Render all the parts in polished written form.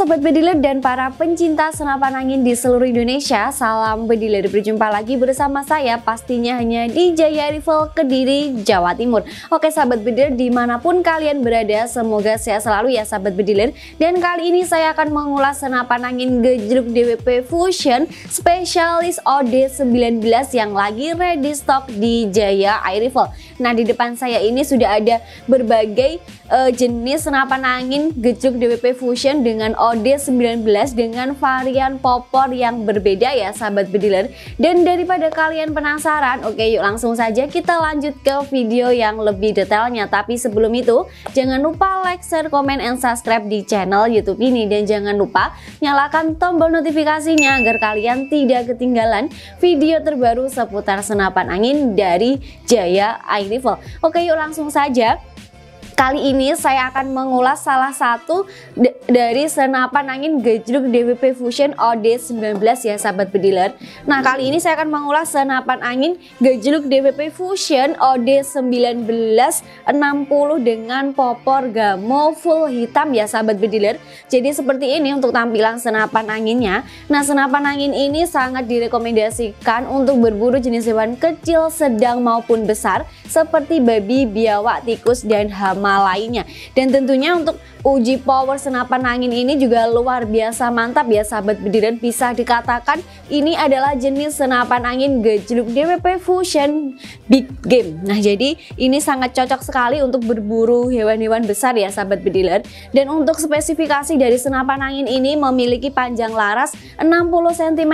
Sobat Bediler dan para pencinta senapan angin di seluruh Indonesia, salam Bediler. Berjumpa lagi bersama saya pastinya hanya di Jaya Rifle Kediri, Jawa Timur. Oke sahabat Bediler, dimanapun kalian berada, semoga sehat selalu ya sahabat Bediler. Dan kali ini saya akan mengulas senapan angin gejluk DWP Fusion spesialis OD19 yang lagi ready stock di Jaya Air Rifle. Nah, di depan saya ini sudah ada berbagai jenis senapan angin gejluk DWP Fusion dengan OD19 dengan varian popor yang berbeda ya sahabat Bediler. Dan daripada kalian penasaran, oke yuk langsung saja kita lanjut ke video yang lebih detailnya. Tapi sebelum itu jangan lupa like, share, komen, and subscribe di channel YouTube ini. Dan jangan lupa nyalakan tombol notifikasinya agar kalian tidak ketinggalan video terbaru seputar senapan angin dari Jaya Air Rifle. Oke yuk langsung saja. Kali ini saya akan mengulas salah satu dari senapan angin gejluk DWP Fusion OD19 ya sahabat Bediler. Nah, kali ini saya akan mengulas senapan angin gejluk DWP Fusion OD19 60 dengan popor gamo full hitam ya sahabat Bediler. Jadi seperti ini untuk tampilan senapan anginnya. Nah, senapan angin ini sangat direkomendasikan untuk berburu jenis hewan kecil, sedang maupun besar seperti babi, biawak, tikus, dan hama lainnya. Dan tentunya untuk uji power senapan angin ini juga luar biasa mantap ya sahabat Bediler. Bisa dikatakan ini adalah jenis senapan angin gejluk DWP Fusion Big Game. Nah, jadi ini sangat cocok sekali untuk berburu hewan-hewan besar ya sahabat Bediler. Dan untuk spesifikasi dari senapan angin ini memiliki panjang laras 60 cm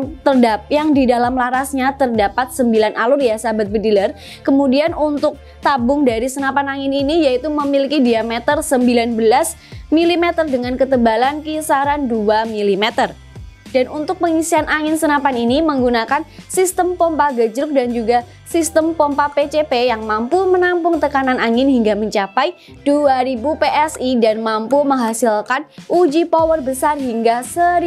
yang di dalam larasnya terdapat 9 alur ya sahabat Bediler. Kemudian untuk tabung dari senapan angin ini yaitu memiliki diameter 19 mm dengan ketebalan kisaran 2 mm. Dan untuk pengisian angin senapan ini menggunakan sistem pompa gejluk dan juga sistem pompa PCP yang mampu menampung tekanan angin hingga mencapai 2000 PSI dan mampu menghasilkan uji power besar hingga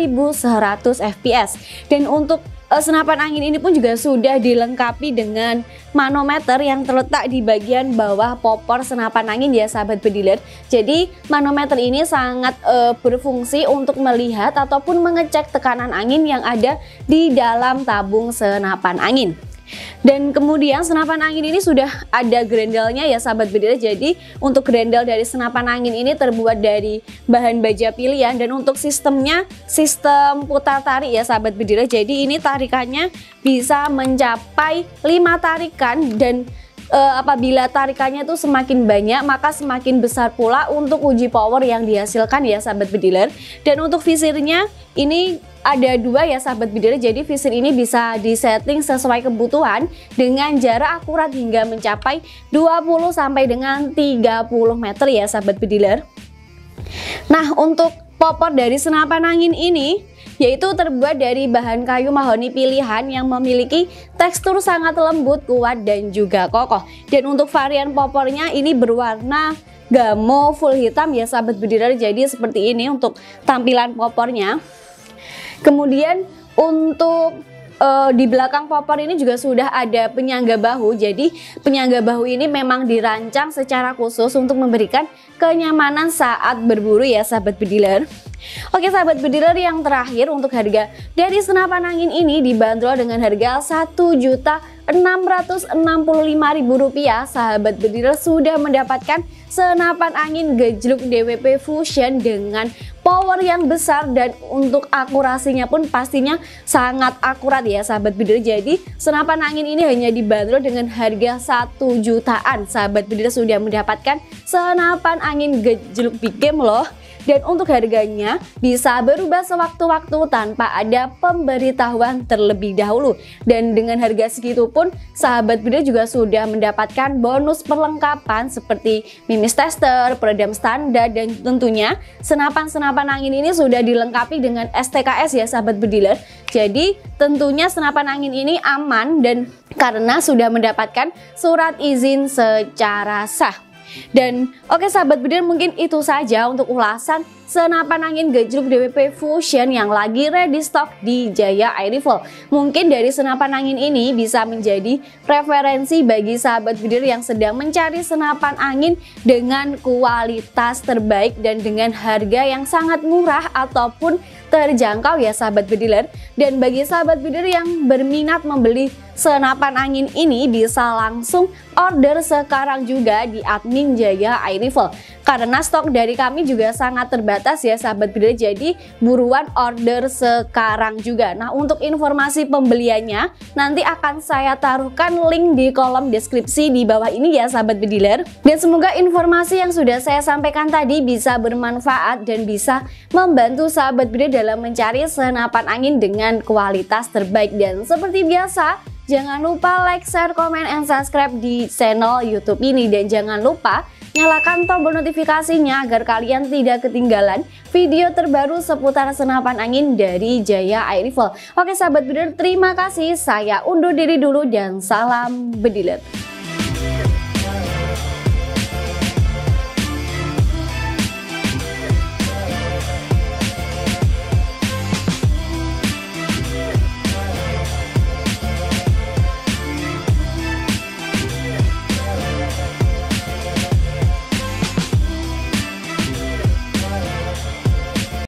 1100 fps. Dan untuk senapan angin ini pun juga sudah dilengkapi dengan manometer yang terletak di bagian bawah popor senapan angin ya sahabat Bediler. Jadi manometer ini sangat berfungsi untuk melihat ataupun mengecek tekanan angin yang ada di dalam tabung senapan angin. Dan kemudian senapan angin ini sudah ada grendelnya ya sahabat Bediler. Jadi untuk grendel dari senapan angin ini terbuat dari bahan baja pilihan. Dan untuk sistemnya sistem putar tarik ya sahabat Bediler. Jadi ini tarikannya bisa mencapai 5 tarikan. Dan apabila tarikannya itu semakin banyak maka semakin besar pula untuk uji power yang dihasilkan ya sahabat Bediler. Dan untuk visirnya ini ada 2 ya sahabat Bediler. Jadi visir ini bisa disetting sesuai kebutuhan dengan jarak akurat hingga mencapai 20 sampai dengan 30 meter ya sahabat Bediler. Nah, untuk popor dari senapan angin ini yaitu terbuat dari bahan kayu mahoni pilihan yang memiliki tekstur sangat lembut, kuat, dan juga kokoh. Dan untuk varian popornya ini berwarna gamo full hitam ya sahabat Bediler. Jadi seperti ini untuk tampilan popornya. Kemudian untuk di belakang popor ini juga sudah ada penyangga bahu. Jadi penyangga bahu ini memang dirancang secara khusus untuk memberikan kenyamanan saat berburu ya sahabat Bediler. Oke sahabat Bediler, yang terakhir untuk harga dari senapan angin ini dibanderol dengan harga Rp1.665.000. Sahabat Bediler sudah mendapatkan senapan angin gejluk DWP Fusion dengan power yang besar dan untuk akurasinya pun pastinya sangat akurat ya sahabat Bediler. Jadi senapan angin ini hanya dibanderol dengan harga 1 jutaan. Sahabat Bediler sudah mendapatkan senapan angin gejluk Big Game loh. Dan untuk harganya bisa berubah sewaktu-waktu tanpa ada pemberitahuan terlebih dahulu. Dan dengan harga segitu pun sahabat Bediler juga sudah mendapatkan bonus perlengkapan seperti mimis tester, peredam standar, dan tentunya senapan-senapan angin ini sudah dilengkapi dengan STKS ya sahabat Bediler. Jadi tentunya senapan angin ini aman dan karena sudah mendapatkan surat izin secara sah. Dan oke sahabat bediler, mungkin itu saja untuk ulasan senapan angin gejruk DWP Fusion yang lagi ready stock di Jaya Air Rifle. Mungkin dari senapan angin ini bisa menjadi preferensi bagi sahabat bediler yang sedang mencari senapan angin dengan kualitas terbaik dan dengan harga yang sangat murah ataupun terjangkau ya sahabat bediler. Dan bagi sahabat bediler yang berminat membeli senapan angin ini bisa langsung order sekarang juga di admin Jaya Air Rifle, karena stok dari kami juga sangat terbatas ya sahabat bediler, jadi buruan order sekarang juga. Nah, untuk informasi pembeliannya nanti akan saya taruhkan link di kolom deskripsi di bawah ini ya sahabat bediler. Dan semoga informasi yang sudah saya sampaikan tadi bisa bermanfaat dan bisa membantu sahabat bediler dalam mencari senapan angin dengan kualitas terbaik. Dan seperti biasa, jangan lupa like, share, komen, and subscribe di channel YouTube ini. Dan jangan lupa nyalakan tombol notifikasinya agar kalian tidak ketinggalan video terbaru seputar senapan angin dari Jaya Air Rifle. Oke sahabat bediler, terima kasih. Saya undur diri dulu dan salam bediler.